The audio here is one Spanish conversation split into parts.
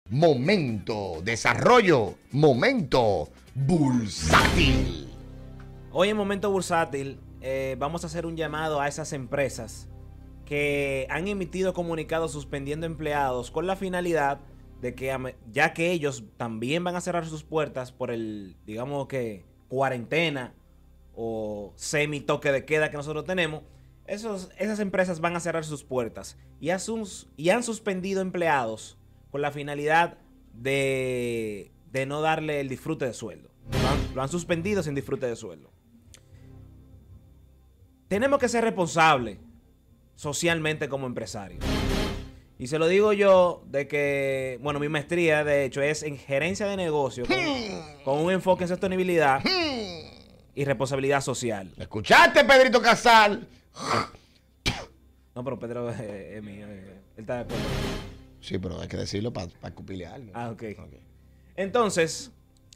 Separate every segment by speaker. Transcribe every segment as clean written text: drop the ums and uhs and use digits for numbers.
Speaker 1: Momento Desarrollo, Momento Bursátil.
Speaker 2: Hoy en Momento Bursátil vamos a hacer un llamado a esas empresas que han emitido comunicados suspendiendo empleados con la finalidad de que, ya que ellos también van a cerrar sus puertas por el, digamos que, cuarentena o semi toque de queda que nosotros tenemos, esas empresas van a cerrar sus puertas y han suspendido empleados con la finalidad de no darle el disfrute de sueldo. Lo han suspendido sin disfrute de sueldo. Tenemos que ser responsables socialmente como empresarios. Y se lo digo yo de que, bueno, mi maestría de hecho es en gerencia de negocio con un enfoque en sostenibilidad y responsabilidad social.
Speaker 1: ¿Escuchaste, Pedrito Casal?
Speaker 2: No, pero Pedro es mío. Él está de acuerdo.
Speaker 1: Sí, pero hay que decirlo para escupirle algo.
Speaker 2: Ah, ok. Entonces,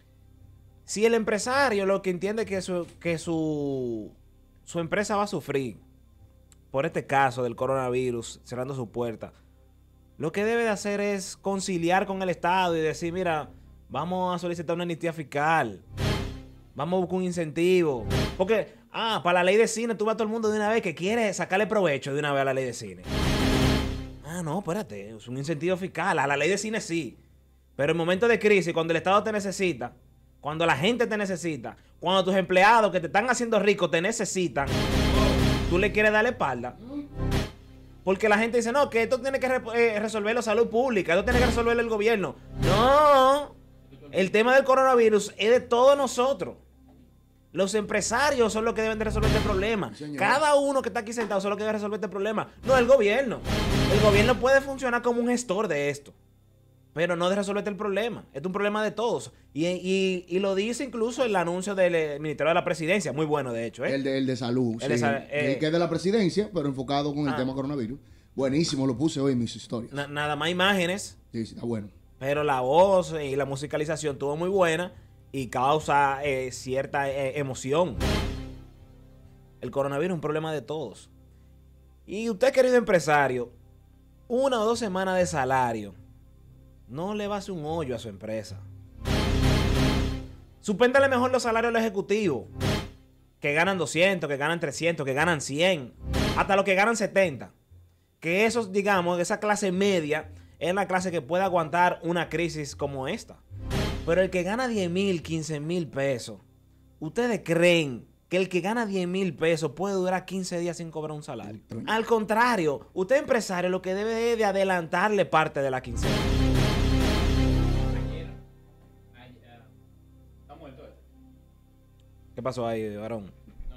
Speaker 2: si el empresario lo que entiende que su empresa va a sufrir por este caso del coronavirus cerrando su puerta, lo que debe de hacer es conciliar con el Estado y decir, mira, vamos a solicitar una amnistía fiscal, vamos a buscar un incentivo. Porque, para la ley de cine, tú vas a todo el mundo de una vez que quiere sacarle provecho de una vez a la ley de cine. No, espérate, es un incentivo fiscal. A la ley de cine sí. Pero en momentos de crisis, cuando el Estado te necesita, cuando la gente te necesita, cuando tus empleados que te están haciendo ricos te necesitan, tú le quieres dar la espalda. Porque la gente dice, no, que esto tiene que resolver la salud pública, esto tiene que resolver el gobierno. No, el tema del coronavirus es de todos nosotros. Los empresarios son los que deben de resolver este problema. Cada uno que está aquí sentado son los que debe resolver este problema. No el gobierno. El gobierno puede funcionar como un gestor de esto, pero no de resolver el problema. Es un problema de todos. Y lo dice incluso el anuncio del Ministerio de la Presidencia. Muy bueno, de hecho.
Speaker 3: El de salud. El que es de la presidencia, pero enfocado con el tema coronavirus. Buenísimo, lo puse hoy en mis historias.
Speaker 2: Nada más imágenes.
Speaker 3: Sí, está bueno.
Speaker 2: Pero la voz y la musicalización estuvo muy buena y causa cierta emoción. El coronavirus es un problema de todos. Y usted, querido empresario, 1 o 2 semanas de salario no le va a hacer un hoyo a su empresa. Suspéndale mejor los salarios a los ejecutivos, que ganan 200, que ganan 300, que ganan 100, hasta los que ganan 70. Que esos, digamos, esa clase media es la clase que puede aguantar una crisis como esta. Pero el que gana 10,000, 15,000 pesos, ¿ustedes creen que el que gana 10,000 pesos puede durar 15 días sin cobrar un salario? Al contrario, usted empresario lo que debe es de adelantarle parte de la quincena. ¿Qué pasó ahí, varón?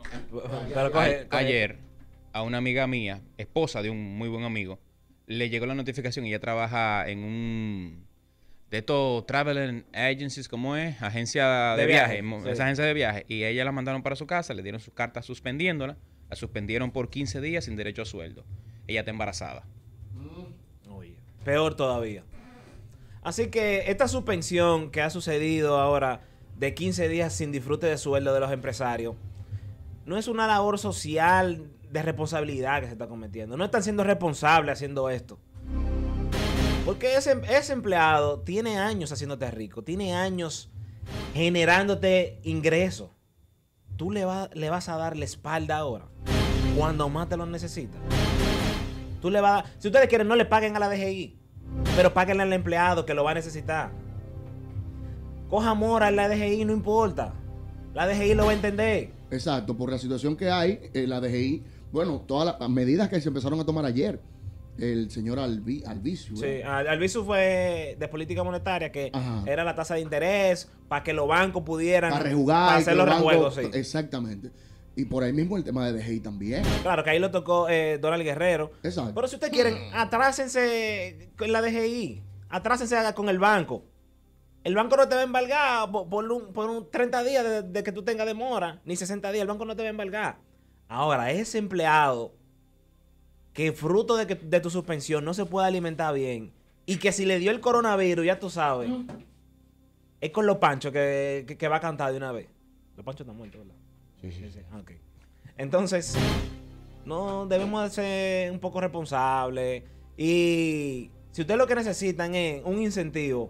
Speaker 4: Ayer, a una amiga mía, esposa de un muy buen amigo, le llegó la notificación y ella trabaja en un de estos travel agencies, ¿cómo es? Agencia de viaje. Sí. Esa agencia de viaje. Y ella la mandaron para su casa, le dieron sus cartas suspendiéndola, la suspendieron por 15 días sin derecho a sueldo. Ella está embarazada.
Speaker 2: Oye, peor todavía. Así que esta suspensión que ha sucedido ahora de 15 días sin disfrute de sueldo de los empresarios no es una labor social de responsabilidad que se está cometiendo. No están siendo responsables haciendo esto. Porque ese empleado tiene años haciéndote rico, tiene años generándote ingresos. Tú le vas a dar la espalda ahora, cuando más te lo necesitas. Tú le vas a dar, si ustedes quieren, no le paguen a la DGI, pero páguenle al empleado que lo va a necesitar. Coja mora en la DGI, no importa. La DGI lo va a entender.
Speaker 3: Exacto, por la situación que hay, la DGI, bueno, todas las medidas que se empezaron a tomar ayer. El señor Albizu.
Speaker 2: Sí, Albizu fue de política monetaria, que era la tasa de interés para que los bancos pudieran
Speaker 3: para rejugar,
Speaker 2: para hacer los rejuegos. Sí.
Speaker 3: Exactamente. Y por ahí mismo el tema de DGI también.
Speaker 2: Claro, que ahí lo tocó Donald Guerrero.
Speaker 3: Exacto.
Speaker 2: Pero si ustedes quieren, atrásense con la DGI, atrásense con el banco. El banco no te va a embargar por un 30 días de que tú tengas demora, ni 60 días, el banco no te va a embargar. Ahora, ese empleado que fruto de tu suspensión no se puede alimentar bien y que si le dio el coronavirus, ya tú sabes, es con los panchos que va a cantar de una vez. Los panchos están muertos, ¿verdad? Sí. Okay. Entonces, no debemos de ser un poco responsables y Si ustedes lo que necesitan es un incentivo,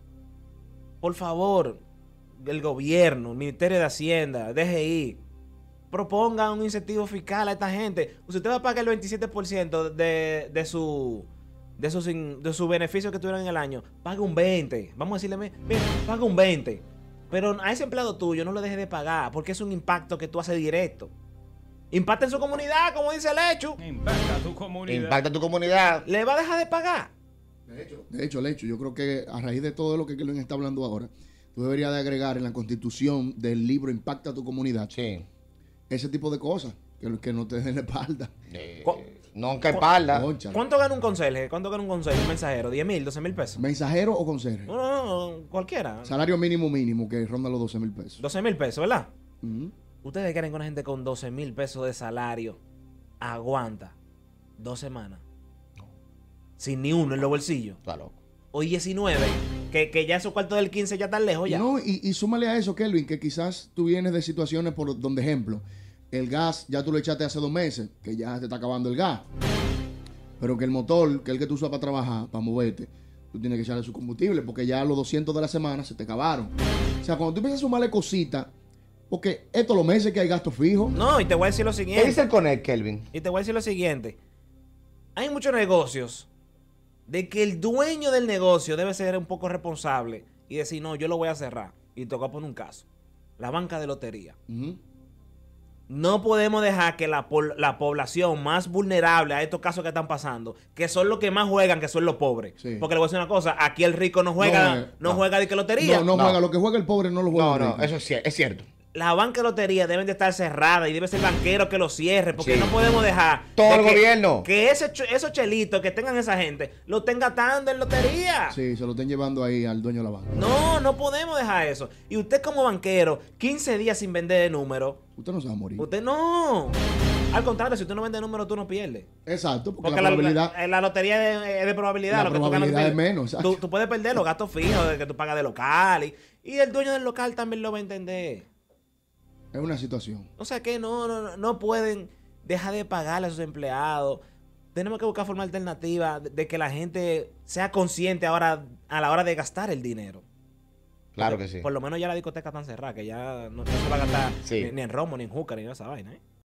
Speaker 2: por favor, el gobierno, el Ministerio de Hacienda, DGI, propongan un incentivo fiscal a esta gente. Si usted va a pagar el 27% de su beneficio que tuvieron en el año, pague un 20%. Vamos a decirle, mira, paga un 20%. Pero a ese empleado tuyo no lo dejes de pagar, porque es un impacto que tú haces directo. Impacta en su comunidad, como dice el hecho.
Speaker 4: Impacta tu comunidad.
Speaker 1: Impacta tu comunidad.
Speaker 2: ¿Le va a dejar de pagar?
Speaker 3: De hecho, yo creo que a raíz de todo lo que Kelvin está hablando ahora, tú deberías de agregar en la constitución del libro Impacta tu comunidad
Speaker 1: Sí.
Speaker 3: ese tipo de cosas, que no te den la espalda.
Speaker 1: No, que espalda.
Speaker 3: Cónchale.
Speaker 2: ¿Cuánto gana un conserje? ¿Cuánto gana un conserje? Un mensajero. ¿10,000, 12,000 pesos?
Speaker 3: ¿Mensajero o conserje?
Speaker 2: No, cualquiera.
Speaker 3: Salario mínimo que ronda los 12,000 pesos.
Speaker 2: 12,000 pesos, ¿verdad?
Speaker 3: Ujú.
Speaker 2: ¿Ustedes creen que una gente con 12,000 pesos de salario aguanta 2 semanas? Sin ni uno en los bolsillos.
Speaker 1: Está loco.
Speaker 2: O 19, que ya esos cuartos del 15 ya están lejos ya.
Speaker 3: No, y súmale a eso, Kelvin, que quizás tú vienes de situaciones por donde, ejemplo, el gas ya tú lo echaste hace 2 meses, que ya te está acabando el gas. Pero que el motor, que es el que tú usas para trabajar, para moverte, tú tienes que echarle su combustible, porque ya los 200 de la semana se te acabaron. O sea, cuando tú empiezas a sumarle cositas, porque estos los meses que hay gastos fijos.
Speaker 2: No, y te voy a decir lo
Speaker 1: ¿Qué
Speaker 2: siguiente.
Speaker 1: dice el Connect, Kelvin?
Speaker 2: Y te voy a decir lo siguiente. Hay muchos negocios de que el dueño del negocio debe ser un poco responsable y decir, no, yo lo voy a cerrar. Y te voy a poner un caso. La banca de lotería.
Speaker 3: Ujú.
Speaker 2: No podemos dejar que la población más vulnerable a estos casos que están pasando, que son los que más juegan, que son los pobres.
Speaker 3: Sí.
Speaker 2: Porque le voy a decir una cosa, aquí el rico no juega, no juega de que lotería.
Speaker 3: No
Speaker 1: No.
Speaker 3: juega, lo que juega el pobre no lo juega
Speaker 1: No,
Speaker 3: el
Speaker 1: no,
Speaker 3: rico.
Speaker 1: eso es cierto.
Speaker 2: La banca de lotería deben de estar cerrada y debe ser banquero que lo cierre, porque
Speaker 1: Sí.
Speaker 2: no podemos dejar
Speaker 1: Todo
Speaker 2: de
Speaker 1: el gobierno.
Speaker 2: que esos chelitos que tengan esa gente lo tenga atando en lotería.
Speaker 3: Sí, se lo están llevando ahí al dueño de la banca.
Speaker 2: No podemos dejar eso. Y usted como banquero, 15 días sin vender de número,
Speaker 3: Usted no se va a morir.
Speaker 2: usted no. Al contrario, si usted no vende número, tú no pierdes.
Speaker 3: Exacto, porque,
Speaker 2: Porque
Speaker 3: la probabilidad...
Speaker 2: la lotería es de probabilidad.
Speaker 3: La
Speaker 2: lo que tú ganas,
Speaker 3: probabilidad
Speaker 2: tú
Speaker 3: es
Speaker 2: pierdes.
Speaker 3: menos, exacto.
Speaker 2: Tú puedes perder los gastos fijos de que tú pagas de local. Y el dueño del local también lo va a entender.
Speaker 3: Es una situación.
Speaker 2: O sea que no pueden dejar de pagarle a sus empleados. Tenemos que buscar forma alternativa de que la gente sea consciente ahora a la hora de gastar el dinero.
Speaker 1: Claro que sí.
Speaker 2: Por lo menos ya la discoteca está cerrada, que ya no se va a gastar
Speaker 1: Sí.
Speaker 2: ni en romo, ni en juca, ni en esa vaina, ¿eh?